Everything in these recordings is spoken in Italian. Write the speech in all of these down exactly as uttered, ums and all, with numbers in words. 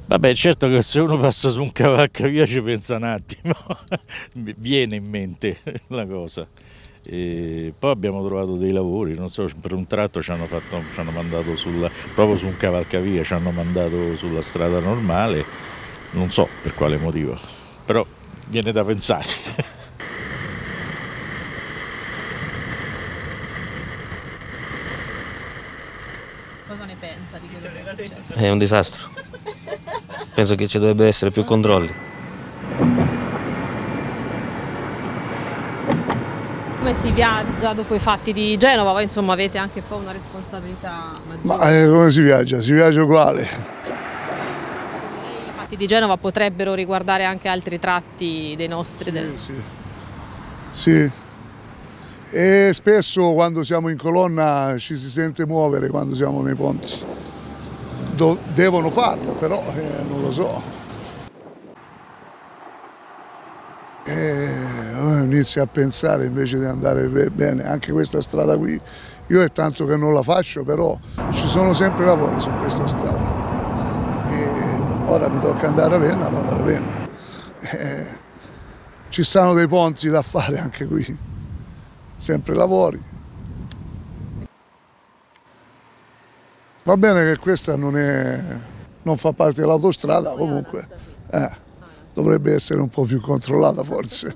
Vabbè, certo che se uno passa su un cavalcavia ci pensa un attimo, viene in mente la cosa. E poi abbiamo trovato dei lavori, non so, per un tratto ci hanno, fatto, ci hanno mandato sulla, proprio su un cavalcavia, ci hanno mandato sulla strada normale, non so per quale motivo, però viene da pensare. Cosa ne pensa di quello che è successo? È un disastro. Penso che ci dovrebbe essere più controlli. Come si viaggia dopo i fatti di Genova? Voi insomma avete anche un po' una responsabilità maggiore. Ma eh, come si viaggia? Si viaggia uguale. Secondo lei i fatti di Genova potrebbero riguardare anche altri tratti dei nostri? Del... Sì, sì. Sì. E spesso quando siamo in colonna ci si sente muovere quando siamo nei ponti. Do- devono farlo, però eh, non lo so. E inizio a pensare invece di andare bene, anche questa strada qui, io è tanto che non la faccio, però ci sono sempre lavori su questa strada. E ora mi tocca andare a Ravenna, vado a Ravenna. E ci stanno dei ponti da fare anche qui, sempre lavori. Va bene che questa non, è, non fa parte dell'autostrada, comunque eh, dovrebbe essere un po' più controllata forse.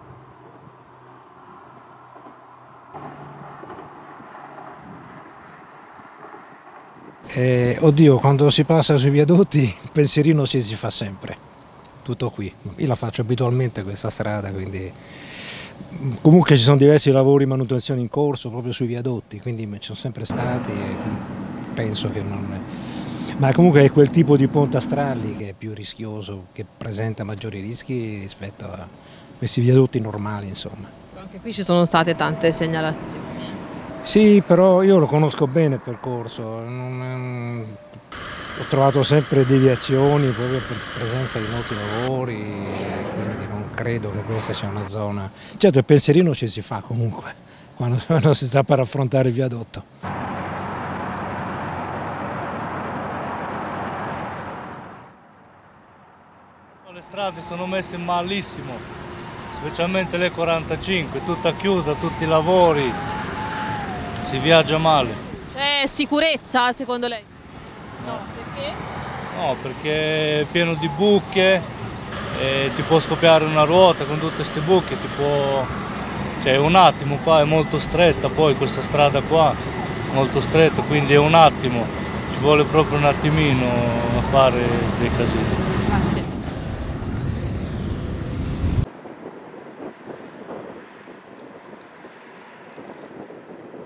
Eh, oddio, quando si passa sui viadotti il pensierino ci si fa sempre, tutto qui. Io la faccio abitualmente questa strada, quindi comunque ci sono diversi lavori di manutenzione in corso proprio sui viadotti, quindi ci sono sempre stati e penso che non... Ma comunque è quel tipo di ponte a stralli che è più rischioso, che presenta maggiori rischi rispetto a questi viadotti normali, insomma. Anche qui ci sono state tante segnalazioni. Sì, però io lo conosco bene il percorso, non, ho trovato sempre deviazioni proprio per presenza di molti lavori, quindi non credo che questa sia una zona... Certo il pensierino ci si fa comunque, quando, quando si sta per affrontare il viadotto. Le strade sono messe malissimo, specialmente le quarantacinque, tutta chiusa, tutti i lavori, si viaggia male. C'è sicurezza secondo lei? No, perché? No, perché è pieno di buche, e ti può scoppiare una ruota con tutte queste buche, ti può... cioè un attimo qua è molto stretta, poi questa strada qua è molto stretta, quindi è un attimo, ci vuole proprio un attimino a fare dei casini. Grazie.